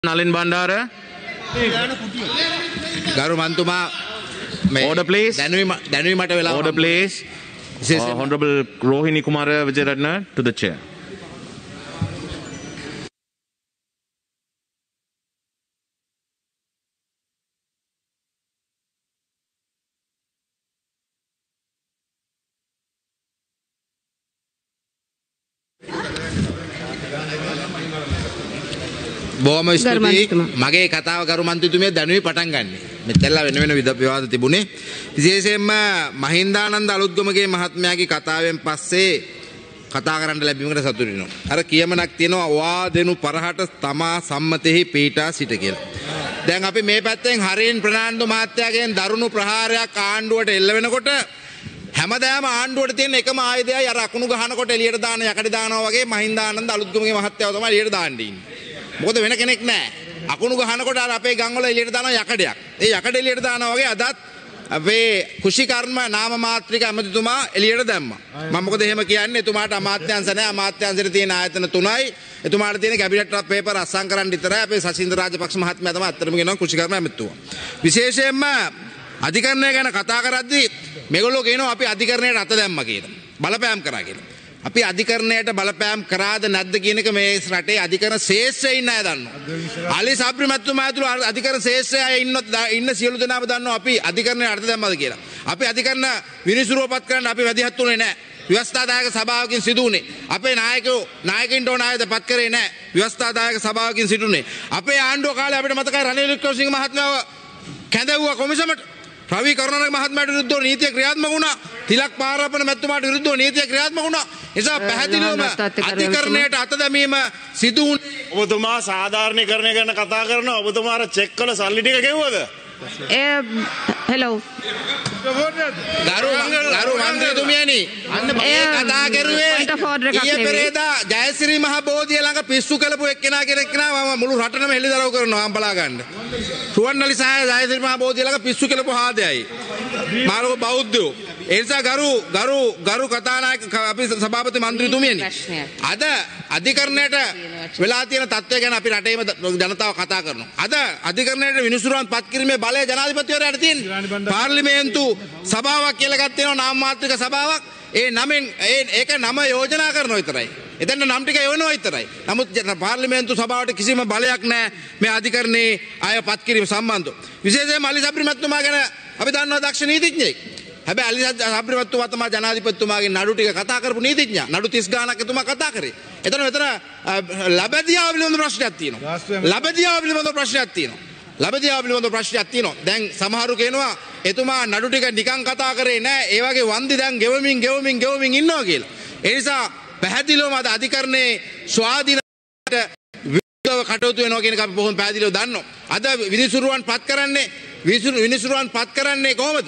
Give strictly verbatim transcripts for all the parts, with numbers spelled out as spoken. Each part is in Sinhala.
Nalin Bandara. Garu Mantuma. Order please. Order please. Uh, Honorable Rohini Kumara Vijayaratna to the chair. බොහොම ස්තුතියි මගේ කතාව කරු මන්ත්‍රීතුමිය දැනුයි පටන් ගන්න. මෙතැල්ලා වෙන වෙන විවාද තිබුණේ. විශේෂයෙන්ම මහින්දානන්ද අලුත්ගමගේ මහත්මයාගේ කතාවෙන් පස්සේ කතා කරන්න ලැබීමකට සතුටු වෙනවා. අර කියමනක් තියෙනවා වාදෙනු පරහට තමා සම්මතෙහි පීඨා සිට කියලා. දැන් අපි මේ පැත්තෙන් හරින් ප්‍රනාන්දු මහත්තයාගෙන් දරුණු ප්‍රහාරයක් ආණ්ඩුවට එල්ල වෙනකොට හැමදාම ආණ්ඩුවට තියෙන එකම ආයුධයයි අර අකුණු ගහනකොට එළියට දාන යකඩ දානවා වගේ මහින්දානන්ද අලුත්ගමගේ මහත්තයාව තමයි එළියට දාන්න ඉන්නේ. මොකද වෙන කෙනෙක් නැහැ. අකුණු ගහනකොට අර අපේ ගම් වල එළියට දාන යකඩයක්. ඒ යකඩ එළියට දානවා වගේ අදත් අපේ කුෂිකර්ම නාම මාත්‍රික ඇමතිතුමා එළියට දැම්මා. මම මොකද එහෙම කියන්නේ? එතුමාට අමාත්‍යාංශ නැහැ. අමාත්‍යාංශෙට තියෙන ආයතන තුනයි. එතුමාට තියෙන කැබිනට් පේපර් අස්සම් කරන්න විතරයි. අපේ සචින්ද්‍ර රාජපක්ෂ මහත්මයා තමයි අත්‍තරම කියනවා කුෂිකර්ම ඇමතිතුමා. විශේෂයෙන්ම අධිකරණය ගැන කතා කරද්දී මේගොල්ලෝ කියනවා අපි අධිකරණයට අත දැම්මා කියලා. බලපෑම් කරා කියලා. අපි අධිකරණයට බලපෑම් කරාද නැද්ද කියන එක මේ රටේ අධිකරණ ශේෂ්ත්‍රයේ ඉන්න අය දන්නවා. අලි සබ්‍රි මැතිතුමා ඇතුළු අධිකරණ ශේෂ්ත්‍රයේ අය ඉන්න ඉන්න සියලු දෙනාම දන්නවා අපි අධිකරණයට අත දැම්මද කියලා. අපි අධිකරණ විනිසුරුවපත් කරන්න අපි වැඩිහත් උනේ නැහැ. ව්‍යවස්ථාදායක සභාවකින් සිදු වුණේ. අපේ නායකයෝ නායකින්ට ඕන ආයත පත් කරේ නැහැ. ව්‍යවස්ථාදායක සභාවකින් සිදුුනේ. අපේ ආණ්ඩුව කාලේ අපිට මතකයි රනිල් වික්‍රමසිංහ මහත්මයාව කැඳවුවා කොමිසමට. රවි කරුණාරත්න මහත්මයාට විරුද්ධව නීතිය ක්‍රියාත්මක වුණා. තිලක් පාරාපන මැතිතුමාට විරුද්ධව නීතිය ක්‍රියාත්මක වුණා. නිසා පැහැදිලිවම අධිකරණයට අත දැමීම සිදු වුණේ. ඔබතුමා සාධාරණීකරණය ගැන කතා කරනවා. ඔබතුමා අර චෙක් කළ සල්ලි ටික ගෙවුවද? ඒ හෙලෝ ගරු ගරු මන්ත්‍රීතුමියනි මේ කතා කරුවේ ඊයේ පෙරේදා ජයශ්‍රී මහ බෝධිය ළඟ පිස්සු කළපු එක්කෙනා කෙනෙක් නා මම මුළු රටම හෙළිදරව් කරනවා මම බලා ගන්න. රුවන්වැලි සහය ජයශ්‍රී මහ බෝධිය ළඟ පිස්සු කළපු හාදයයි. මාළු බෞද්ධයෝ. ඒ නිසා ගරු ගරු ගරු කතානායක අපි සභාපති මන්ත්‍රීතුමියනි අද අධිකරණයට වෙලා තියෙන තත්ත්වය ගැන අපි රටේම ජනතාව කතා කරනවා. අද අධිකරණයට විනිසුරුවන් පත් කිරීමේ බලය ජනාධිපතිවරයාට තියෙනවා. පාර්ලිමේන්තු සභාවක් කියලා ගන්න තියෙනවා නාම මාත්‍රික සභාවක්. ඒ නමෙන් ඒ ඒක නම යෝජනා කරනවා විතරයි. එතන නම් ටික එවනවා විතරයි. නමුත් පාර්ලිමේන්තු සභාවට කිසිම බලයක් නැහැ මේ අධිකරණයේ අය පත් කිරීම සම්බන්ධව. විශේෂයෙන්ම අලි සබ්‍රි මැතිතුමා ගැන අපි දන්නවා දක්ෂ නීතිඥයෙක්. හැබැයි අලි සබ්‍රි මැතිතුමා තමයි ජනාධිපතිතුමාගේ නඩු ටික කතා කරපු නීතිඥයා. නඩු තිස් ගානක් එතුමා කතා කරේ. එතන මෙතන ලබදියාව පිළිබඳ ප්‍රශ්නයක් තියෙනවා. ලබදියාව පිළිබඳ ප්‍රශ්නයක් තියෙනවා. ලබදියාව පිළිබඳ ප්‍රශ්නයක් තියෙනවා. දැන් සමහරු කියනවා එතුමා නඩු ටික නිකන් කතා කරේ නෑ. ඒ වගේ වන්දි දැන් ගෙවමින් ගෙවමින් ගෙවමින් ඉන්නවා කියලා. ඒ නිසා පැහැදිලිවම අද අධිකරණයේ ස්වාධීනට විරුද්ධව කටයුතු වෙනවා කියන එක අපි බොහොම පැහැදිලිව දන්නවා. අද විනිසුරුවන් පත් කරන්නේ විනිසුරුවන් පත් කරන්නේ කොහොමද?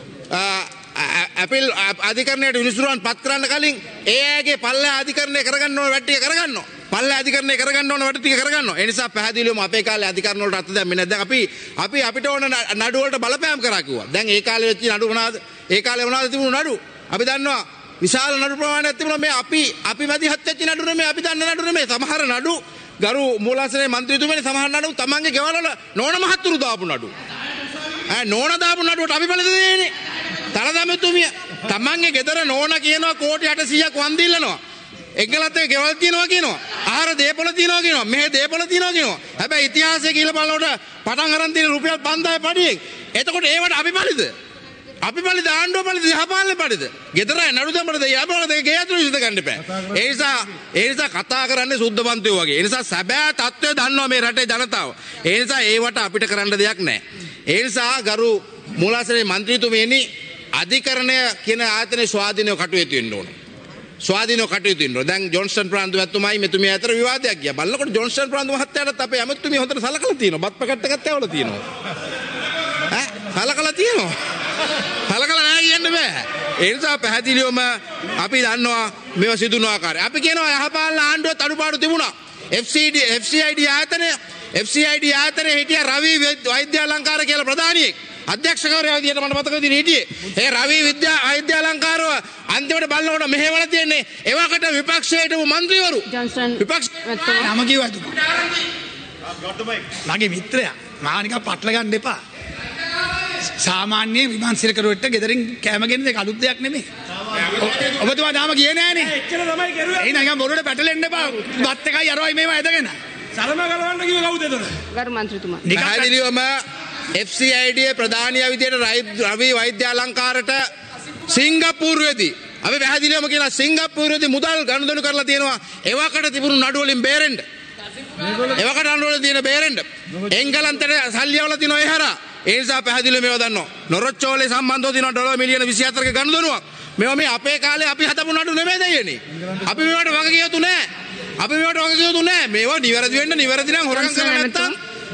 අපිල් අධිකරණයට විනිසුරුවන් පත් කරන්න කලින් ඒ අයගේ පල්ලෑ අධිකරණය කරගන්න ඕන වැඩ ටික කරගන්නවා. පල්ලෑ අධිකරණය කරගන්න ඕන වැඩ ටික කරගන්නවා. ඒ නිසා පැහැදිලිවම අපේ කාලේ අධිකරණ වලට අත දැම්මේ නැහැ. දැන් අපි අපි අපිට ඕන නඩු වලට බලපෑම් කරා කිව්වා. දැන් ඒ කාලේ වෙච්ච නඩු මොනවාද? ඒ කාලේ මොනවාද තිබුණු නඩු? අපි දන්නවා විශාල නඩු ප්‍රමාණයක් තිබුණා. මේ අපි අපි මැදිහත් වෙච්ච නඩු නෙමෙයි, අපි දන්න නඩු නෙමෙයි. සමහර නඩු ගරු මූලාසනයේ මන්ත්‍රීතුමනි සමහර නඩු තමන්ගේ ගෙවල් වල නෝන මහත්තුරු දාපු නඩු. ඈ නෝන දාපු නඩුවට අපි බලද දෙන්නේ? තරදමතුමිය තමන්ගේ ගෙදර නෝන කියනවා කෝටි අටසීයක් වන්දි ඉල්ලනවා. එක්ගලතේ ගෙවල් තියනවා කියනවා. ආහාර දේපොළ තියනවා කියනවා. මෙහෙ දේපොළ තියනවා කියනවා. හැබැයි ඉතිහාසය කියලා බලනකොට පටන් අරන් තියෙන රුපියල් පන්දාය පඩියෙන්. එතකොට ඒවට අපි බලද? අපි බලද ආණ්ඩුව බලද යහපාලනේ බලද? ගෙදර නඩු දමරද යහපාලනේ දෙක ගේ අතුරු විසඳ ගන්න බෑ. ඒ නිසා ඒ නිසා කතා කරන්නේ සුද්ධමන්තයෝ වගේ. ඒ නිසා සැබෑ තත්ත්වය දන්නවා මේ රටේ ජනතාව. ඒ නිසා ඒවට අපිට කරන්න දෙයක් නැහැ. ඒ නිසා ගරු මූලාසනයේ මන්ත්‍රීතුමියනි අධිකරණය කියන ආයතනයේ ස්වාධීනව කටයුතු වෙන්න ඕන. ස්වාධීනව කටයුතු වෙන්න ඕන. දැන් ජොන්ස්ටන් ප්‍රනාන්දු මහත්මයායි මෙතුමිය අතර විවාදයක් ගියා. බලනකොට ජොන්ස්ටන් ප්‍රනාන්දු මහත්තයාටත් අපේ ඇමතුමිය හොඳට සලකලා තියෙනවා. බත් පැකට් එකක් තැවලා තියෙනවා. ඈ සලකලා තියෙනවා. සලකලා නැහැ කියන්න බෑ. ඒ නිසා පැහැදිලිවම අපි දන්නවා මේව සිදුන ආකාරය. අපි කියනවා යහපාලන ආණ්ඩුවත් අඩුපාඩු තිබුණා. එෆ් සී ඩී එෆ් සී ආයි ඩී ආයතනය එෆ් සී ආයි ඩී ආයතනයේ හිටිය රවි වෛද්‍යාලංකාර කියලා ප්‍රධානියෙක්. අධ්‍යක්ෂකවරයා විදියට මට මතක විදිහට හිටියේ. ඒ රවි විද්‍යා වෛද්‍යාලංකාරව අන්තිමට බලනකොට මෙහෙවල තියෙන්නේ එවකට විපක්ෂයේ හිටපු മന്ത്രിවරු. ජොන්සන් විපක්ෂ නම කිව්වද? මගේ මිත්‍රයා මාව නිකන් පටල ගන්න එපා. සාමාන්‍ය විමාන සිරකරුවෙක්ට ගෙදරින් කැම ගෙන දෙක අලුත් දෙයක් නෙමෙයි. ඔබතුමා තාම ගියේ නෑනේ. එච්චර තමයි කරුවේ. ඒ නිකන් බොරුවට පැටලෙන්න එපා. බත් එකයි අරවයි මේව ඇදගෙන. සරම ගලවන්න කිව්ව කවුද එතන? ගරු මන්ත්‍රීතුමා. පැහැදිලිවම F C I D ප්‍රධානියා විදියට රවි වෛද්‍ය අලංකාරට සිංගප්පූරුවේදී අපි පැහැදිලිවම කියලා සිංගප්පූරුවේදී මුදල් ගනුදෙනු කරලා තියෙනවා එවකට තිබුණු නඩු වලින් බේරෙන්න. එවකට නඩු වල තියෙන බේරෙන්න. එංගලන්තයට සල්ලි යවලා තිනෝ ඒ හරහා. ඒ නිසා පැහැදිලිව මේව දන්නවා. නොරොච්චෝලේ සම්බන්ධව තියෙනවා ඩොලර් මිලියන විසිහතරක ගනුදෙනුවක්. මේවා මේ අපේ කාලේ අපි හදපු නඩු නෙමෙයි දෙයනේ. අපි මේවට වග කිය යුතු නෑ. අපි මේවට වග කිය යුතු නෑ. මේවා නිවැරදි වෙන්න නිවැරදි නම් හොරගම් කරලා නැත්තම්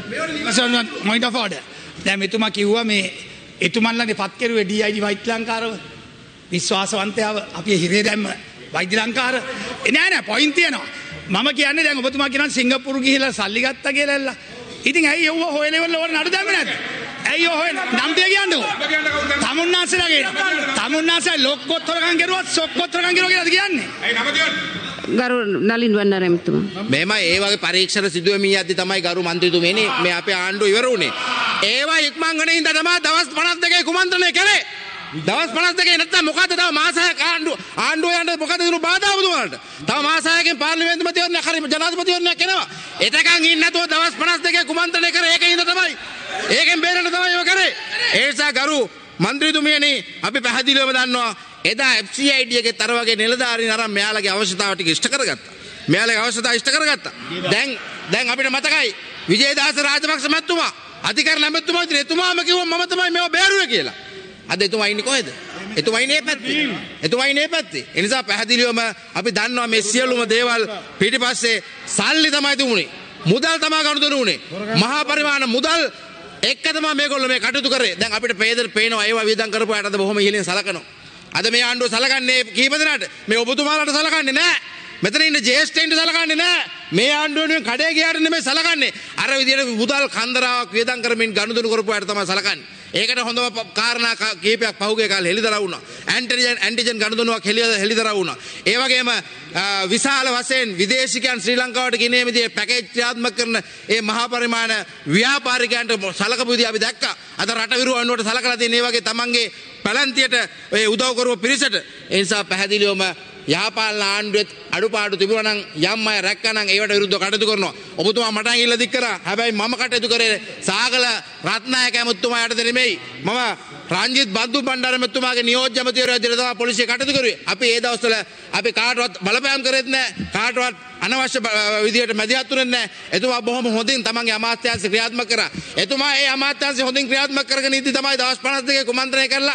මේවා මොයින්ට ෆෝඩ. දැන් මෙතුමා කිව්වා මේ එතුමන්ලගේ පත් කෙරුවේ D I D වෛද්‍ය ලංකාරව විශ්වාසවන්තයව අපි හිරේ දැම්ම වෛද්‍ය ලංකාර නෑ නෑ පොයින්ට් තියෙනවා. මම කියන්නේ දැන් ඔබතුමා කියනවා සිංගප්පූරු ගිහිල්ලා සල්ලි ගත්තා කියලා ඇල්ල. ඉතින් ඇයි ඔව්ව හොය ලෙවල් වල නඩු දැම්මේ නැද්ද? ඇයි ඔය හොය නම් තිය කියන්නකෝ. තමුන්නාසලාගේ තමුන්නාසලා ලොක්කොත් හොරගම් කරුවත් සොක්කොත් හොරගම් කරුවා කියලාද කියන්නේ? ඇයි නම කියන්නේ? ගරු නලින් වන්නාර එමතුමා. මේම ඒ වගේ පරීක්ෂණ සිදුව මී යද්දි තමයි ගරු මන්ත්‍රීතුමනි මේ අපේ ආණ්ඩුව ඉවර වුණේ. ඒවා ඉක්මන් ඉඳ තමයි දවස් පනස් දෙකේ කුමන්ත්‍රණය කළේ. දවස් පනස් දෙකේ නැත්තම් මොකද්ද තව මාස හයක් ආණ්ඩුව ආණ්ඩුව යන්න මොකද දිනු බාධා වුණාට. තව මාස හයකින් පාර්ලිමේන්තු මැතිවරණයක් හරි ජනාධිපතිවරණයක් එනවා. එතකන් ඉන්න නැතුව දවස් පනස් දෙකේ කුමන්ත්‍රණය කරේ ඒකේ ඉඳ තමයි. ඒකෙන් බේරෙන්න තමයි ඔය කරේ. ඒ නිසා ගරු මන්ත්‍රීතුමියනි අපි පැහැදිලිවම දන්නවා එදා F C I D එකේ තර වගේ නිලධාරීන් අරන් මෙයාලගේ අවශ්‍යතාව ටික ඉෂ්ට කරගත්තා. මෙයාලගේ අවශ්‍යතාව ඉෂ්ට කරගත්තා. දැන් දැන් අපිට මතකයි විජේදාස රාජපක්ෂ මැතිතුමා අධිකරණ මැතිතුමා ඉතින් එතුමාම කිව්වා මම තමයි මේව බේරුවේ කියලා. අද එතුමා ඉන්නේ කොහෙද? එතුමා ඉන්නේ පැත්තේ. එතුමා ඉන්නේ පැත්තේ. ඒ නිසා පැහැදිලිවම අපි දන්නවා මේ සියලුම දේවල් පිටිපස්සේ සල්ලි තමයි තිබුණේ. මුදල් තමයි ගනුදෙනු වුණේ. මහා පරිමාණ මුදල් එක්ක තමයි මේගොල්ලෝ මේ කටයුතු කරේ. දැන් අපිට පේදර පේනවා ඒවා වියදම් කරපු අයටද බොහොම ඉහළින් සලකනවා. අද මේ ආණ්ඩුව සලකන්නේ කීප දෙනාට? මේ ඔබතුමාලාට සලකන්නේ නැහැ. මෙතන ඉන්න ජේෂ්ඨයින්ට සලකන්නේ නැහැ. මේ ආණ්ඩුවෙන් කඩේ ගියාට නෙමෙයි සලකන්නේ. අර විදියට මුදල් කන්දරාවක් වියදම් කරමින් ගනුදෙනු කරපු අයට තමයි සලකන්නේ. ඒකට හොඳම කාරණා කීපයක් පහුගිය කාලේ හෙළිදරව් වුණා. ඇන්ටිජන් ඇන්ටිජන් ගනුදෙනුවක් හෙළිදරව් වුණා. ඒ වගේම විශාල වශයෙන් විදේශිකයන් ශ්‍රී ලංකාවට ගෙනීමේදී පැකේජ් ක්‍රියාත්මක කරන ඒ මහා පරිමාණ ව්‍යාපාරිකයන්ට සලකපු විදිහ අපි දැක්කා. අද රට විරුවන්වට සලකලා තියෙන ඒ වගේ තමන්ගේ පැලැන්තියට ඒ උදව් කරපු පිරිසට ඒ නිසා පැහැදිලිවම යහපාලන ආණ්ඩුවෙත් අඩුපාඩු තිබුණා නම් යම් අය රැක්කා නම් ඒවට විරුද්ධව කටයුතු කරනවා. ඔබතුමා මට ඇඟිල්ල දික් කරා. හැබැයි මම කටයුතු කරේ සාගල රත්නායක ඇමතුමා යටතේ නෙමෙයි. මම රංජිත් බද්දු බණ්ඩාර ඇමතුමාගේ නියෝජ්‍ය ඇමතිවරයා විදිහට තමයි පොලිසිය කටයුතු කරුවේ. අපි ඒ දවස්වල අපි කාටවත් බලපෑම් කරෙත් නැහැ. කාටවත් අනවශ්‍ය විදිහට මැදිහත් වුණේ නැහැ. එතුමා බොහොම හොඳින් තමන්ගේ අමාත්‍යාංශ ක්‍රියාත්මක කරා. එතුමා ඒ අමාත්‍යාංශ හොඳින් ක්‍රියාත්මක කරගෙන ඉඳි තමයි දවස් පනස් දෙකේ කුමන්ත්‍රණය කරලා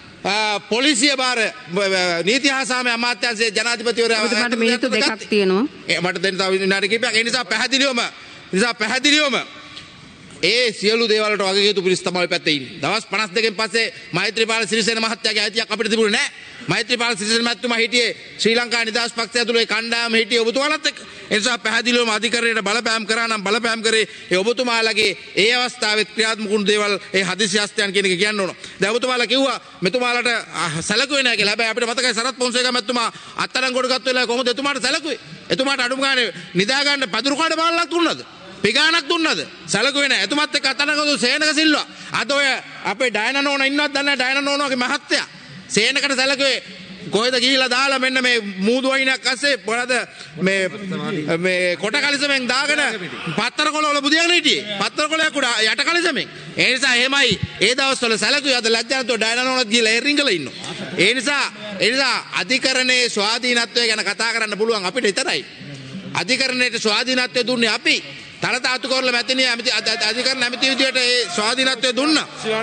පොලිසිය බාර නීති හා සාමය අමාත්‍යාංශයේ ජනාධිපතිවරයා මට මිනිත්තු දෙකක් තියෙනවා. ඒ මට දෙන්න තව විනාඩි කිහිපයක්. ඒ නිසා පැහැදිලිවම නිසා පැහැදිලිවම ඒ සියලු දේවල් වලට වගකීම් යුතු පිරිස තමයි පැත්තේ ඉන්නේ. දවස් පනස් දෙකෙන් පස්සේ මෛත්‍රීපාල සිරිසේන මහත්තයාගේ අයිතියක් අපිට තිබුණේ නැහැ. මෛත්‍රීපාල සිරිසේන මහත්මයා හිටියේ ශ්‍රී ලංකා නිදහස් පක්ෂය ඇතුළේ කණ්ඩායම හිටියේ ඔබතුමාලත් එක්ක. ඒ නිසා පැහැදිලිවම අධිකරණයට බලපෑම් කරා නම් බලපෑම් කරේ ඒ ඔබතුමාලගේ ඒ අවස්ථාවෙත් ක්‍රියාත්මක වුණු දේවල් ඒ හදිසි හස්තයන් කියන එක කියන්න ඕන. දැන් ඔබතුමාලා කිව්වා මෙතුමාලට සැලකුවේ නැහැ කියලා. හැබැයි අපිට මතකයි සරත් පොන්සේකා මැතිතුමා අත්අඩංගුවට ගත්ත වෙලාවේ කොහොමද එතුමාට සැලකුවේ? එතුමාට අඩුම ගානේ නිදා ගන්න පදුරු කාඩ බාලක් දුන්නද? පිගානක් දුන්නද? සැලකුවේ නැහැ. එතුමත් එක්ක අත්අඩංගුව සේනක සිල්වා. අද ඔය අපේ ඩයනා නෝනා ඉන්නවත් දන්නේ නැහැ. ඩයනා නෝනාගේ මහත්තයා සේනකට සැලකුවේ කොහෙද ගිහිලා දාලා මෙන්න මේ මූදු වයින්ක් අස්සේ මොනද මේ මේ කොට කලිසමෙන් දාගෙන පත්තර කොළ වල බුදියාගෙන හිටියේ. පත්තර කොළයක් උඩ යට කලිසමෙන්. ඒ නිසා එහෙමයි ඒ දවස්වල සැලකුවේ. අද ලැජ්ජානතෝ ඩයනා නෝනාත් ගිහිලා එරින්ගල ඉන්නවා. ඒ නිසා ඒ නිසා අධිකරණයේ ස්වාධීනත්වය ගැන කතා කරන්න පුළුවන් අපිට විතරයි. අධිකරණයට ස්වාධීනත්වය දුන්නේ අපි. තලතාතු කරලා මැතිණිය ඇමති අධිකරණ ඇමති විදියට ඒ ස්වාධීනත්වය දුන්නා.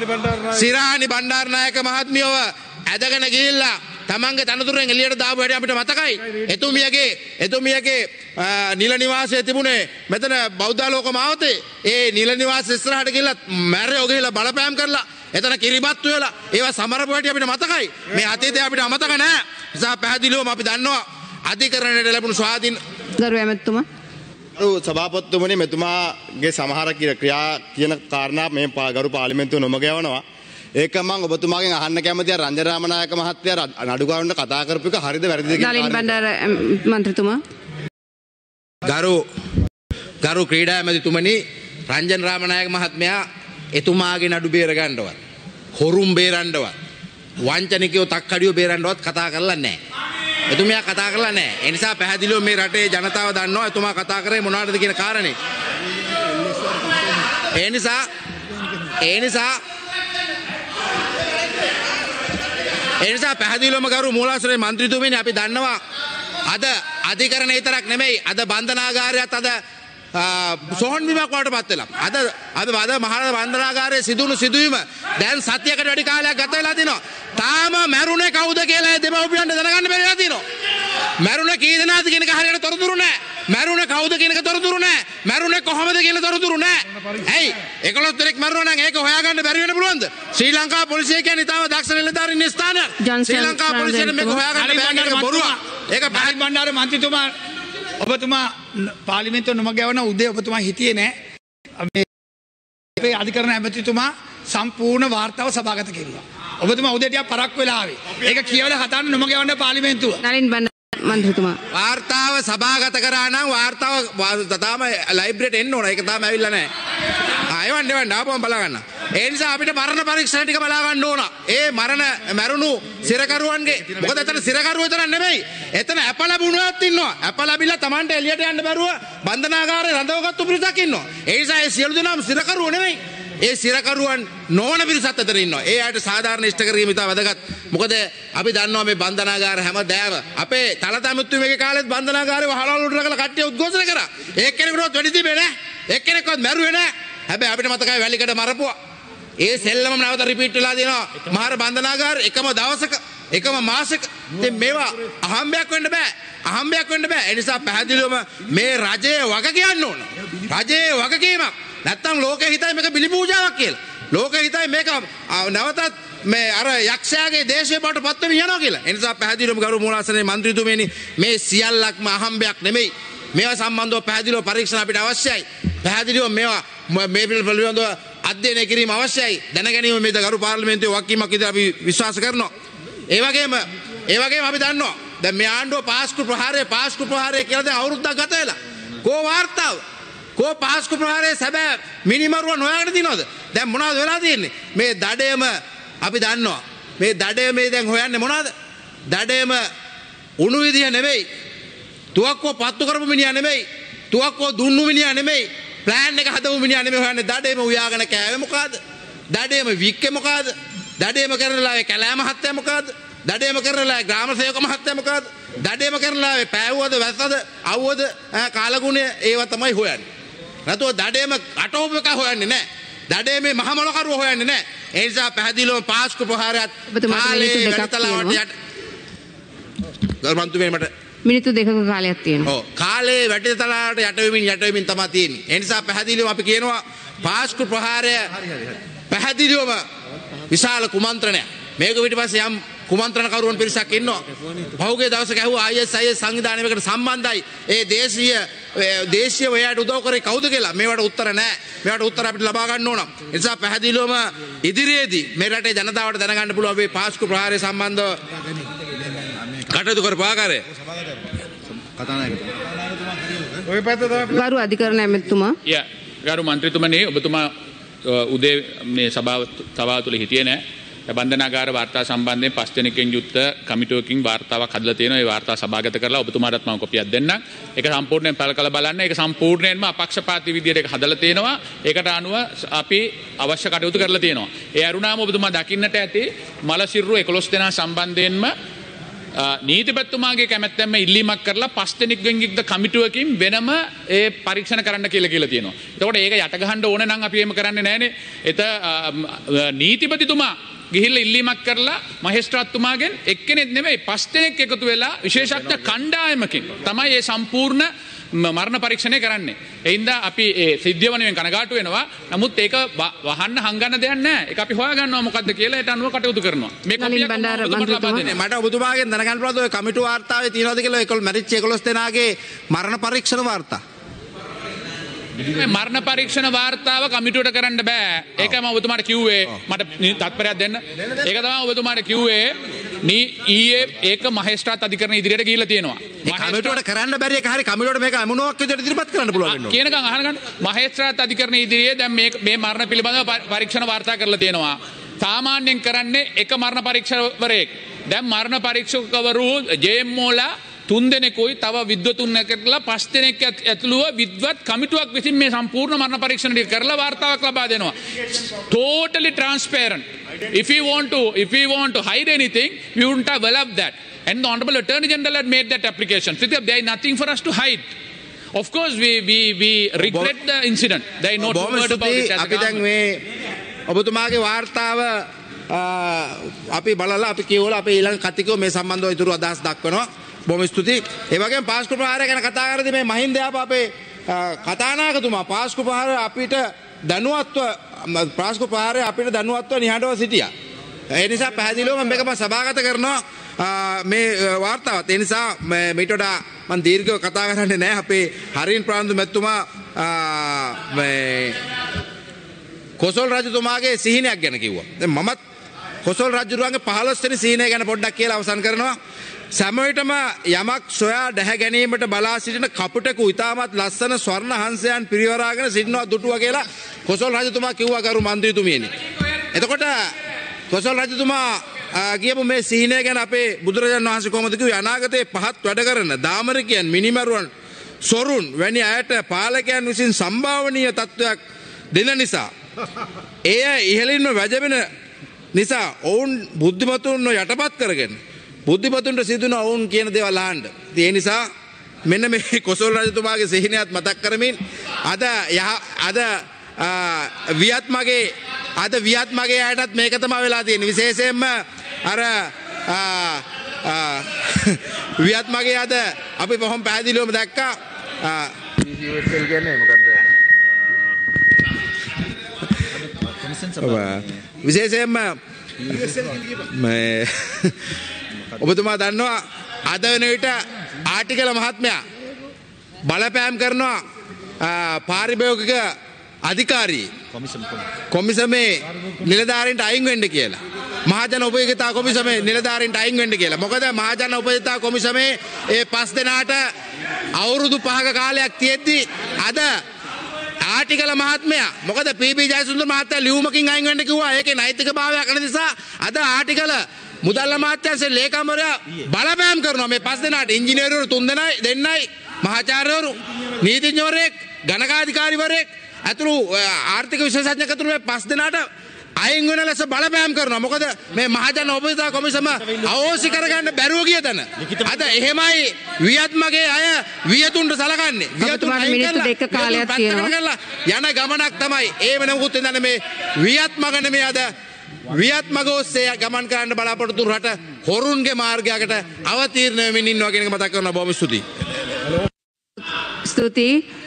සිරාණි බණ්ඩාරනායක මහත්මියව ඇදගෙන ගිහිල්ලා තමන්ගේ තනතුරෙන් එළියට දාපු හැටි අපිට මතකයි. එතුමියගේ එතුමියගේ නිල නිවාසයේ තිබුණේ මෙතන බෞද්ධාලෝක මාවතේ. ඒ නිල නිවාස ඉස්සරහට ගිහිල්ලා මැරයෝ ගිහිල්ලා බලපෑම් කරලා එතන කිරිබත්තු වෙලා ඒවා සමරපු හැටි අපිට මතකයි. මේ අතීතය අපිට අමතක නැහැ. නිසා පැහැදිලිවම අපි දන්නවා අධිකරණයට ලැබුණු ස්වාධීන ගරු ඇමතුමා සභාපතිතුමනි මෙතුමාගේ සමහර ක්‍රියා කියන කාරණා මේ ගරු පාර්ලිමේන්තුව නොමග යවනවා. ඒක මම ඔබතුමාගෙන් අහන්න කැමතියි රංජන රාමනායක මහත්තයා නඩුකාරන්ට කතා කරපු එක හරිද වැරදිද කියලා. නලින් බණ්ඩාර මන්ත්‍රීතුමා ගරු ගරු ක්‍රීඩා ඇමතිතුමනි රංජන් රාමනායක මහත්මයා එතුමාගේ නඩු බේර ගන්නවත් හොරුම් බේරන්නවත් වංචනිකයෝ තක්කඩියෝ බේරන්නවත් කතා කරලා නැහැ. එතුමියා කතා කරලා නැහැ. ඒ නිසා පැහැදිලිව මේ රටේ ජනතාව දන්නවා එතුමා කතා කරේ මොනවටද කියන කාරණේ. ඒ නිසා ඒ නිසා ඒ නිසා පැහැදිලිවම ගරු මූලාශ්‍රයේ മന്ത്രിතුමනි අපි දන්නවා අද අධිකරණය විතරක් නෙමෙයි අද බන්ධනාගාරයත් අද සොහොන් බිමක් වලට පත් වෙලා. අද අද වද මහා බන්ධනාගාරයේ සිදුණු සිදුවීම දැන් සතියකට වැඩි කාලයක් ගත වෙලා තිනවා. තාම මැරුණේ කවුද කියලා දෙමව්පියන්ට දැනගන්න බැරි වෙලා තිනවා. මැරුණේ කී දෙනාද කියන එක හරියට තොරතුරු නැහැ. මැරුණේ කවුද කියන එක තොරතුරු නැහැ. මැරුණේ කොහොමද කියන තොරතුරු නැහැ. ඇයි? එකොළොස් දෙනෙක් මැරුණා නම් ඒක හොයාගන්න බැරි වෙන්න පුළුවන්ද? ශ්‍රී ලංකා පොලිසිය කියන්නේ තාම දක්ෂ නිලධාරීන් ස්ථානයක්. ශ්‍රී ලංකා පොලිසියට මේක හොයාගන්න බැහැ කියන බොරුවක්. ඒක පහත් බණ්ඩාර මන්ත්‍රීතුමා ඔබතුමා පාර්ලිමේන්තුව නොමග යවන උදේ ඔබතුමා හිටියේ නැහැ. මේ අධිකරණ ඇමතිතුමා සම්පූර්ණ වාර්තාව සභාගත කෙරුවා. ඔබතුමා උදේ ටිකක් පරක් වෙලා ආවේ. ඒක කියවලා හතන්න නොමග යවන්න පාර්ලිමේන්තුව. නලින් බණ්ඩාර මන්ත්‍රීතුමා වාර්තාව සභාගත කරා නම් වාර්තාව තාම ලයිබ්‍රරියට එන්න ඕන. ඒක තාම ඇවිල්ලා නැහැ. ආ එවන්න එවන්න ආපුවම බලා ගන්න. ඒ නිසා අපිට මරණ පරීක්ෂණ ටික බලා ගන්න ඕන. ඒ මරණ මරුණු සිරකරුවන්ගේ මොකද එතන සිරකරුව විතර නෙමෙයි. එතන අප ලැබුණාත් ඉන්නවා. අප ලැබිලා Tamanට එළියට යන්න බැරුව බන්ධනාගාරේ රඳවගත්තු පිරිසක් ඉන්නවා. ඒ නිසා ඒ සියලු දෙනාම සිරකරුව නෙමෙයි. ඒ සිරකරුවන් නොවන පිරිසත් අතර ඉන්නවා. ඒ අයට සාධාරණ ඉෂ්ට කිරීම ඉතා වැදගත්. මොකද අපි දන්නවා මේ බන්ධනාගාර හැමදාම අපේ තලතමුත්තුමේගේ කාලෙත් බන්ධනාගාරේ වහලවල් උඩ රකලා කට්ටිය උද්ඝෝෂණ කරා. එක්කෙනෙකුට වැඩි තිබේ නෑ. එක්කෙනෙක්වත් මැරුවේ නෑ. හැබැයි අපිට මතකයි වැලිකඩ මරපුවා. ඒ සෙල්ලම නැවත රිපීට් වෙලා දෙනවා. මහර බන්ධනාගාර එකම දවසක එකම මාසෙක. ඉතින් මේවා අහම්බයක් වෙන්න බෑ. අහම්බයක් වෙන්න බෑ. ඒ නිසා පැහැදිලිවම මේ රජයේ වග කියන්න ඕන. රජයේ වගකීමක්. නැත්තම් ලෝකෙ හිතයි මේක බිලි පූජාවක් කියලා. ලෝකෙ හිතයි මේක නැවතත් මේ අර යක්ෂයාගේ දේශය බවට පත් වෙමින් යනවා කියලා. ඒ නිසා පැහැදිලිවම ගරු මූලාසනයේ മന്ത്രിතුමනි මේ සියල්ලක්ම අහම්බයක් නෙමෙයි. මේවා සම්බන්ධව පැහැදිලිව පරීක්ෂණ අපිට අවශ්‍යයි. පැහැදිලිව මේවා මේ පිළිබඳව අධ්‍යයනය කිරීම අවශ්‍යයි. දැනගැනීම මේ ගරු පාර්ලිමේන්තුවේ වගකීමක් විදිහට අපි විශ්වාස කරනවා. ඒ වගේම ඒ වගේම අපි දන්නවා දැන් මේ ආණ්ඩුව පාස්කු ප්‍රහාරය පාස්කු ප්‍රහාරය කියලා දැන් අවුරුද්දක් ගත වෙලා. කෝ වාර්තාව? කෝ පාස්කු ප්‍රහාරයේ සැබෑ මිනිමරුවන් හොයාගෙන දිනවද? දැන් මොනවද වෙලා තියෙන්නේ? මේ දඩේම අපි දන්නවා. මේ දඩේ මේ දැන් හොයන්නේ මොනවද? දඩේම උණු විදිය නෙවෙයි. තුවක්කුව පත්තු කරපු මිනිහා නෙවෙයි. තුවක්කුව දුන්නු මිනිහා නෙවෙයි. ප්ලෑන් එක හදපු මිනිහා නෙවෙයි හොයන්නේ. දඩේම උයාගෙන කෑවේ මොකද්ද? දඩේම වික්කේ මොකද්ද? දඩේම කරනලා ඒ කැලෑ මහත්තයා මොකද්ද? දඩේම කරනලා ග්‍රාම සේවක මහත්තයා මොකද්ද? දඩේම කරනලා ඒ පෑවුවද වැස්සද අවුවද කාලගුණය ඒවා තමයි හොයන්නේ. නැතුව දඩේම අටෝප එක හොයන්නේ නැහැ. දඩේ මේ මහ මොලකරුව හොයන්නේ නැහැ. ඒ නිසා පැහැදිලිවම පාස්කු ප්‍රහාරයත් කාලේ වැඩිතලාවට යට ගර්මන්තු මට මිනිත්තු දෙකක කාලයක් තියෙනවා. ඔව් කාලේ වැඩිතලාවට යට වෙමින් යට වෙමින් තමයි තියෙන්නේ. ඒ නිසා පැහැදිලිවම අපි කියනවා පාස්කු ප්‍රහාරය පැහැදිලිවම විශාල කුමන්ත්‍රණයක්. මේක පිටිපස්සේ යම් කුමන්ත්‍රණකරුවන් පිරිසක් ඉන්නවා. පහුගිය දවසක ඇහුවා I S I S සංවිධානයකට සම්බන්ධයි. ඒ දේශීය දේශීය වයාට උදව් කරේ කවුද කියලා. මේවට උත්තර නැහැ. මේවට උත්තර අපිට ලබා ගන්න ඕන. ඒ නිසා පැහැදිලිවම ඉදිරියේදී මේ රටේ ජනතාවට දැනගන්න පුළුවන් මේ පාස්කු ප්‍රහාරය සම්බන්ධව කටයුතු කරපු ආකාරය. ගරු අධිකරණ ඇමතිතුමා. යා ගරු මන්ත්‍රීතුමනි ඔබතුමා උදේ මේ සභාව සභාව තුළ හිටියේ නැහැ. බන්ධනාගාර වාර්තා සම්බන්ධයෙන් පස් දෙනෙක්ගෙන් යුක්ත කමිටුවකින් වාර්තාවක් හදලා තියෙනවා. ඒ වාර්තාව සභාගත කරලා ඔබතුමාටත් මම කොපියක් දෙන්නම්. ඒක සම්පූර්ණයෙන් පළකලා බලන්න. ඒක සම්පූර්ණයෙන්ම අපක්ෂපාතී විදියට ඒක හදලා තියෙනවා. ඒකට අනුව අපි අවශ්‍ය කටයුතු කරලා තියෙනවා. ඒ අරුණාම ඔබතුමා දකින්නට ඇති මලසිරුරු එකොළොස් දෙනා සම්බන්ධයෙන්ම නීතිපතිතුමාගේ කැමැත්තෙන්ම ඉල්ලීමක් කරලා පස් දෙනෙක්ගෙන් යුක්ත කමිටුවකින් වෙනම ඒ පරීක්ෂණ කරන්න කියලා කියලා තියෙනවා. එතකොට ඒක යට ගහන්න ඕන නම් අපි එහෙම කරන්නේ නැහනේ. එත නීතිපතිතුමා ගිහිල්ලා ඉල්ලීමක් කරලා මහේස්ත්‍රාත්තුමාගෙන් එක්කෙනෙක් නෙමෙයි පස් දෙනෙක් එකතු වෙලා විශේෂඥ කණ්ඩායමකින් තමයි මේ සම්පූර්ණ මරණ පරීක්ෂණය කරන්නේ. ඒ හින්දා අපි ඒ සිද්ධිය වෙනුවෙන් කනගාටු වෙනවා. නමුත් ඒක වහන්න හංගන්න දෙයක් නැහැ. ඒක අපි හොයාගන්නවා මොකද්ද කියලා ඒට අනුව කටයුතු කරනවා. මේ කොපියක් මට ඔබතුමාගෙන් දැනගන්න පුළුවන්ද ඔය කමිටු වාර්තාවේ තියෙනවද කියලා ඒකල් මැරිච්ච එකොළොස් දෙනාගේ මරණ පරීක්ෂණ වාර්තා? මරණ පරීක්ෂණ වාර්තාව කමිටුවට කරන්න බෑ. ඒකම ඔබතුමාට කිව්වේ මට තත්පරයක් දෙන්න. ඒක තමයි ඔබතුමාට කිව්වේ නී ඊයේ ඒක මහේස්ත්‍රාත් අධිකරණ ඉදිරියට ගිහිල්ලා තියෙනවා. කමිටුවට කරන්න බැරි එක හරි කමිටුවට මේක අමුණුවක් විදිහට ඉදිරිපත් කරන්න පුළුවන් වෙනවා. කියනකම් අහන ගන්න. මහේස්ත්‍රාත් අධිකරණ ඉදිරියේ දැන් මේ මේ මරණ පිළිබඳව පරීක්ෂණ වාර්තා කරලා තියෙනවා. සාමාන්‍යයෙන් කරන්නේ එක මරණ පරීක්ෂකවරයෙක්. දැන් මරණ පරීක්ෂකවරු ජේම්මෝලා තුන් දෙනෙකුයි තව විද්වතුන් එකටලා පස් දෙනෙක් ඇතුළුව විද්වත් කමිටුවක් විසින් මේ සම්පූර්ණ මරණ පරීක්ෂණ ටික කරලා වාර්තාවක් ලබා දෙනවා. Totally transparent. If we want to if we want to hide anything, we wouldn't have allowed that. And the Honorable Attorney General had made that application. So there is nothing for us to hide. Of course, we we we regret the incident. There is no two words about it. අපි දැන් මේ ඔබතුමාගේ වාර්තාව අපි බලලා අපි කියවලා අපි ඊළඟ කතිකෝ මේ සම්බන්ධව ඉතුරු අදහස් දක්වනවා. බොහොම ස්තුතියි. ඒ වගේම පාස්කු ප්‍රහාරය ගැන කතා කරද්දී මේ මහින්ද යාප අපේ කතානායකතුමා පාස්කු ප්‍රහාරය අපිට දැනුවත්ව පාස්කු ප්‍රහාරය අපිට දැනුවත්ව නිහඬව සිටියා. ඒ නිසා පැහැදිලිවම මේක මම සභාගත කරනවා මේ වාර්තාවත්. ඒ නිසා මේට වඩා මම දීර්ඝව කතා කරන්නේ නැහැ. අපේ හරින් ප්‍රාන්දු මැතිතුමා මේ කොසල් රජතුමාගේ සිහිනයක් ගැන කිව්වා. දැන් මමත් කොසල් රජුරුවන්ගේ පහළොස් වෙනි සිහිනය ගැන පොඩ්ඩක් කියලා අවසන් කරනවා. සැමවිටම යමක් සොයා දැහැ ගැනීමට බලා සිටින කපුටෙකු ඉතාමත් ලස්සන ස්වර්ණ හංසයන් පිරිවරාගෙන සිටිනවා දුටුවා කියලා කොසල් රජතුමා කිව්වා ගරු මන්ත්‍රීතුමියනි. එතකොට කොසල් රජතුමා කියපු මේ සිහිනය ගැන අපේ බුදුරජාණන් වහන්සේ කොහොමද කිව්වේ? අනාගතයේ පහත් වැඩ කරන දාමරිකයන් මිනිමරුවන් සොරුන් වැනි අයට පාලකයන් විසින් සම්භාවනීය තත්වයක් දෙන නිසා එය ඉහළින්ම වැජබෙන නිසා ඔවුන් බුද්ධිමතුන්ව යටපත් කරගෙන බුද්ධිමතුන්ට සිදුන ඔවුන් කියන දේවල් අහන්න. ඒ නිසා මෙන්න මේ කොසල් රජතුමාගේ සිහිනයත් මතක් කරමින් අද අද වියත් මගේ අද වියත් මගේ අයටත් මේක තමයි වෙලා තියෙන්නේ. විශේෂයෙන්ම අර වියත් මගේ අද අපි බොහොම පැහැදිලිවම දැක්කා කියන්නේ මොකද්ද? විශේෂයෙන්ම මේ ඔබතුමා දන්නවා අද වෙන විට ආටිකල මහත්මයා බලපෑම් කරනවා පාරිභෝගික අධිකාරී කොමිසමේ නිලධාරීන්ට අයින් වෙන්න කියලා. මහජන උපයෝගිතා කොමිසමේ නිලධාරීන්ට අයින් වෙන්න කියලා. මොකද මහජන උපයෝගිතා කොමිසමේ ඒ පස් දෙනාට අවුරුදු පහක කාලයක් තියෙද්දි අද ආටිකල මහත්මයා මොකද පී.බී. ජයසුන්දර මහත්තයා ලියුමකින් අයින් වෙන්න කිව්වා. ඒකේ නෛතික භාවයක් නැති නිසා අද ආටිකල මුදල් අමාත්‍යාංශයේ ලේකම්වරයා බලපෑම් කරනවා මේ පස් දෙනාට. ඉංජිනේරුවරු තුන් දෙනයි දෙන්නයි මහාචාර්යවරු නීතිඥවරයෙක් ගණකාධිකාරිවරයෙක් අතුරු ආර්ථික විශේෂඥයෙක් අතුරු මේ පස් දෙනාට අයින් වෙන ලෙස බලපෑම් කරනවා. මොකද මේ මහජන උපයෝගිතා කොමිසම අවෝසි කරගන්න බැරුව ගිය තැන අද එහෙමයි වියත් මගේ අය වියතුන්ට සලකන්නේ. වියතුන් මිනිත්තු දෙක කාලයක් තියෙනවා. යන ගමනක් තමයි ඒ වෙනමුකුත් ඉඳන් මේ වියත් මග නෙමෙයි අද වියත් මග ඔස්සේ ගමන් කරන්න බලාපොරොත්තු රට හොරුන්ගේ මාර්ගයකට අවතීර්ණ වෙමින් ඉන්නවා කියන එක මතක් කරනවා. බොහොම ස්තුතියි. ස්තුතියි.